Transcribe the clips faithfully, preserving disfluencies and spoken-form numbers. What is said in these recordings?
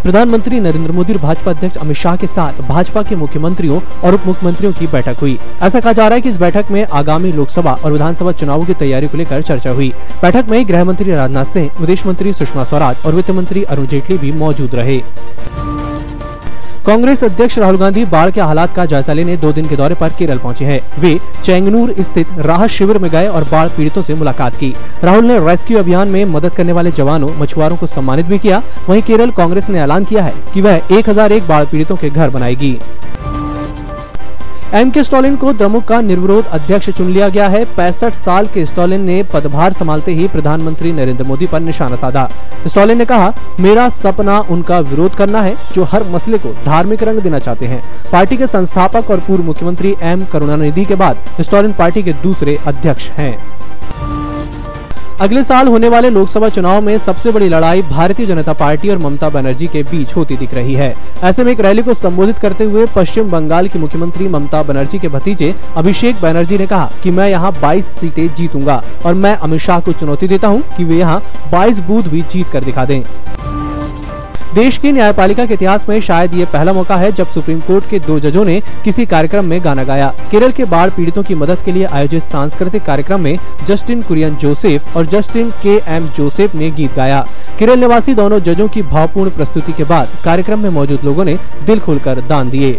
प्रधानमंत्री नरेंद्र मोदी और भाजपा अध्यक्ष अमित शाह के साथ भाजपा के मुख्यमंत्रियों और उप मुख्यमंत्रियों की बैठक हुई। ऐसा कहा जा रहा है कि इस बैठक में आगामी लोकसभा और विधानसभा चुनावों की तैयारी को लेकर चर्चा हुई। बैठक में गृह मंत्री राजनाथ सिंह, विदेश मंत्री सुषमा स्वराज और वित्त मंत्री अरुण जेटली भी मौजूद रहे। कांग्रेस अध्यक्ष राहुल गांधी बाढ़ के हालात का जायजा लेने दो दिन के दौरे पर केरल पहुंचे हैं। वे चेंगनूर स्थित राहत शिविर में गए और बाढ़ पीड़ितों से मुलाकात की। राहुल ने रेस्क्यू अभियान में मदद करने वाले जवानों, मछुआरों को सम्मानित भी किया। वहीं केरल कांग्रेस ने ऐलान किया है कि वह एक हजार एक बाढ़ पीड़ितों के घर बनाएगी। एम के स्टालिन को द्रमुक का निर्विरोध अध्यक्ष चुन लिया गया है। पैंसठ साल के स्टालिन ने पदभार संभालते ही प्रधानमंत्री नरेंद्र मोदी पर निशाना साधा। स्टालिन ने कहा, मेरा सपना उनका विरोध करना है जो हर मसले को धार्मिक रंग देना चाहते हैं। पार्टी के संस्थापक और पूर्व मुख्यमंत्री एम करुणानिधि के बाद स्टालिन पार्टी के दूसरे अध्यक्ष हैं। अगले साल होने वाले लोकसभा चुनाव में सबसे बड़ी लड़ाई भारतीय जनता पार्टी और ममता बनर्जी के बीच होती दिख रही है। ऐसे में एक रैली को संबोधित करते हुए पश्चिम बंगाल की मुख्यमंत्री ममता बनर्जी के भतीजे अभिषेक बनर्जी ने कहा कि मैं यहां बाईस सीटें जीतूंगा और मैं अमित शाह को चुनौती देता हूं कि वे यहां बाईस बूथ भी जीत कर दिखा दें। देश की न्यायपालिका के इतिहास में शायद ये पहला मौका है जब सुप्रीम कोर्ट के दो जजों ने किसी कार्यक्रम में गाना गाया। केरल के बाढ़ पीड़ितों की मदद के लिए आयोजित सांस्कृतिक कार्यक्रम में जस्टिन कुरियन जोसेफ और जस्टिन के एम जोसेफ ने गीत गाया। केरल निवासी दोनों जजों की भावपूर्ण प्रस्तुति के बाद कार्यक्रम में मौजूद लोगों ने दिल खोलकर दान दिए।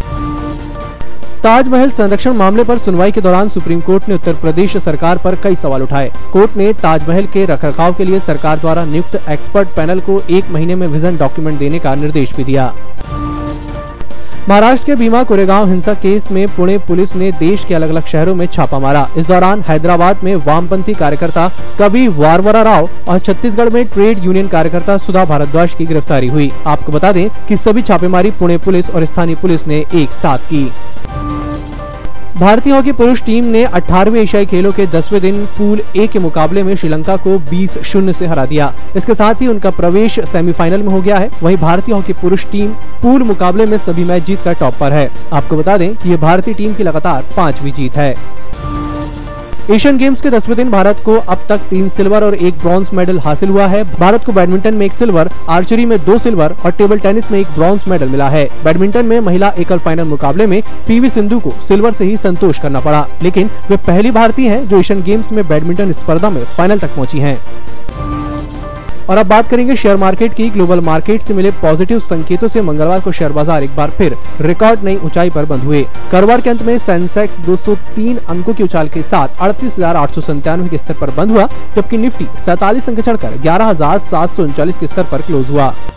ताजमहल संरक्षण मामले पर सुनवाई के दौरान सुप्रीम कोर्ट ने उत्तर प्रदेश सरकार पर कई सवाल उठाए। कोर्ट ने ताजमहल के रखरखाव के लिए सरकार द्वारा नियुक्त एक्सपर्ट पैनल को एक महीने में विजन डॉक्यूमेंट देने का निर्देश भी दिया। महाराष्ट्र के भीमा कोरेगांव हिंसा केस में पुणे पुलिस ने देश के अलग अलग शहरों में छापा मारा। इस दौरान हैदराबाद में वामपंथी कार्यकर्ता कवि वारवरा राव और छत्तीसगढ़ में ट्रेड यूनियन कार्यकर्ता सुधा भारद्वाज की गिरफ्तारी हुई। आपको बता दें कि सभी छापेमारी पुणे पुलिस और स्थानीय पुलिस ने एक साथ की। भारतीय हॉकी पुरुष टीम ने अठारहवें एशियाई खेलों के दसवें दिन पूल ए के मुकाबले में श्रीलंका को बीस शून्य से हरा दिया। इसके साथ ही उनका प्रवेश सेमीफाइनल में हो गया है। वहीं भारतीय हॉकी पुरुष टीम पूल मुकाबले में सभी मैच जीतकर टॉप पर है। आपको बता दें कि ये भारतीय टीम की लगातार पांचवी जीत है। एशियन गेम्स के दसवें दिन भारत को अब तक तीन सिल्वर और एक ब्रॉन्ज मेडल हासिल हुआ है। भारत को बैडमिंटन में एक सिल्वर, आर्चरी में दो सिल्वर और टेबल टेनिस में एक ब्रॉन्ज मेडल मिला है। बैडमिंटन में महिला एकल फाइनल मुकाबले में पीवी सिंधु को सिल्वर से ही संतोष करना पड़ा, लेकिन वे पहली भारतीय हैं जो एशियन गेम्स में बैडमिंटन स्पर्धा में फाइनल तक पहुंची हैं। और अब बात करेंगे शेयर मार्केट की। ग्लोबल मार्केट से मिले पॉजिटिव संकेतों से मंगलवार को शेयर बाजार एक बार फिर रिकॉर्ड नई ऊंचाई पर बंद हुए। कारोबार के अंत में सेंसेक्स दो सौ तीन अंकों की उछाल के साथ अड़तीस हजार आठ सौ संतानवे के स्तर पर बंद हुआ, जबकि निफ्टी सैतालीस अंक चढ़कर ग्यारह हजार सात सौ उनचालीस के स्तर पर क्लोज हुआ।